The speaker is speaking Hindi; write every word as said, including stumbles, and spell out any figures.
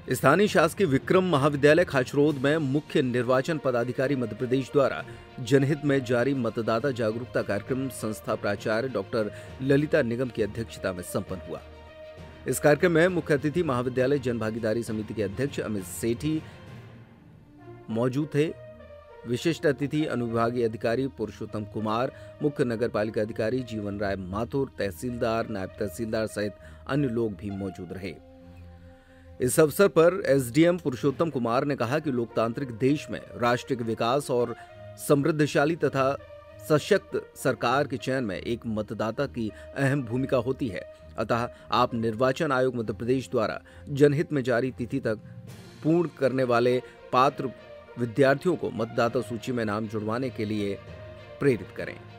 स्थानीय शासकीय विक्रम महाविद्यालय खाचरोद में मुख्य निर्वाचन पदाधिकारी मध्य प्रदेश द्वारा जनहित में जारी मतदाता जागरूकता कार्यक्रम संस्था प्राचार्य डॉक्टर ललिता निगम की अध्यक्षता में संपन्न हुआ। इस कार्यक्रम में मुख्य अतिथि महाविद्यालय जन भागीदारी समिति के अध्यक्ष अमित सेठी मौजूद थे। विशिष्ट अतिथि अनुविभागीय अधिकारी पुरुषोत्तम कुमार, मुख्य नगर पालिका अधिकारी जीवन राय माथुर, तहसीलदार, नायब तहसीलदार सहित अन्य लोग भी मौजूद रहे। इस अवसर पर एसडीएम पुरुषोत्तम कुमार ने कहा कि लोकतांत्रिक देश में राष्ट्र के विकास और समृद्धशाली तथा सशक्त सरकार के चयन में एक मतदाता की अहम भूमिका होती है। अतः आप निर्वाचन आयोग मध्य प्रदेश द्वारा जनहित में जारी तिथि तक पूर्ण करने वाले पात्र विद्यार्थियों को मतदाता सूची में नाम जुड़वाने के लिए प्रेरित करें।